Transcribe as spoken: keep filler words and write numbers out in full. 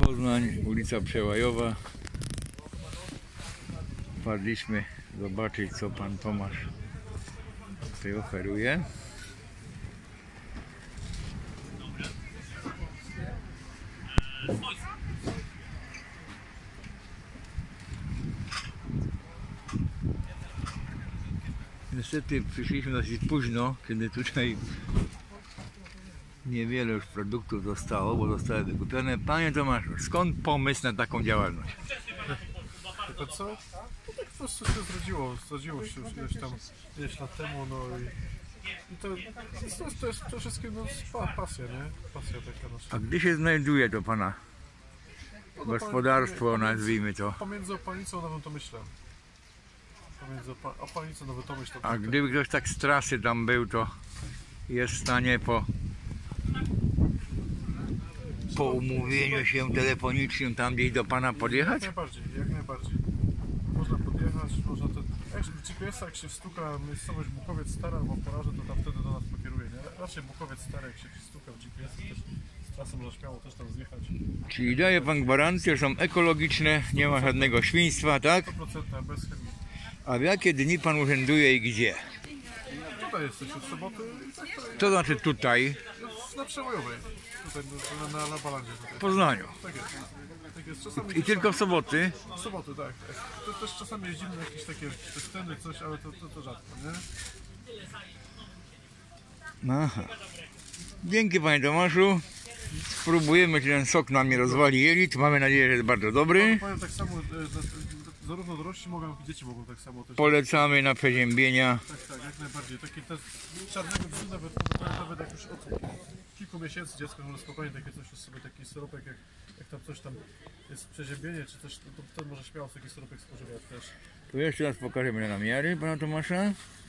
Poznań, ulica Przełajowa. Wpadliśmy zobaczyć, co pan Tomasz tutaj oferuje. Niestety przyszliśmy dosyć późno, kiedy tutaj niewiele już produktów zostało, bo zostały wykupione. Panie Tomaszu, skąd pomysł na taką działalność? To co? No tak po prostu się zrodziło, zrodziło się już ileś tam, ileś lat temu, no i, i to, to jest też przede wszystkim no, pasja, nie? Pasja taka nasza. A gdzie się znajduje to pana No, gospodarstwo, pomiędzy, nazwijmy to? Pomiędzy Opalicą a Nowym Tomyślem. Pomiędzy Opalicą a Nowym Tomyślem. A gdyby ktoś tak z trasy tam był, to jest w stanie po, po umówieniu się telefonicznym tam gdzieś do pana podjechać? Jak najbardziej, jak najbardziej. Można podjechać, można to... Jak w G P S-a, jak się stuka miejscowość Bukowiec Stara albo Poraże, to tam wtedy do nas pokieruje, nie? Raczej Bukowiec Stary, jak się stuka w G P S-a, też z trasy można śmiało też tam zjechać. Czyli daje pan gwarancję, że są ekologiczne, nie ma żadnego świństwa, tak? sto procent bez chemii. A w jakie dni pan urzęduje i gdzie? Tutaj jesteś od soboty i tak to To znaczy tutaj, jest na Przełajowej. Tutaj na, na, na Balandzie. w Poznaniu. Tak jest. Tak jest. Czasami I tylko w soboty? w soboty, tak. tak. To też czasami jeździmy na jakieś takie sceny, coś, ale to, to, to rzadko, nie? Aha. Dzięki panie Tomaszu. Spróbujemy, czy ten sok nam nie rozwali jelit. Mamy nadzieję, że jest bardzo dobry. Powiem tak samo, e, zarówno dorośli mogą, jak i dzieci mogą tak samo też. Polecamy na przeziębienia. Tak, tak, jak najbardziej. Taki też czarnego brzu, nawet, nawet jak już od kilku miesięcy dziecko może spokojnie takie coś sobie, taki syropek, jak, jak tam coś tam jest przeziębienie, czy coś, to, to, to może śmiało taki syropek spożywać też. Tu jeszcze raz pokażemy namiary pana Tomasza.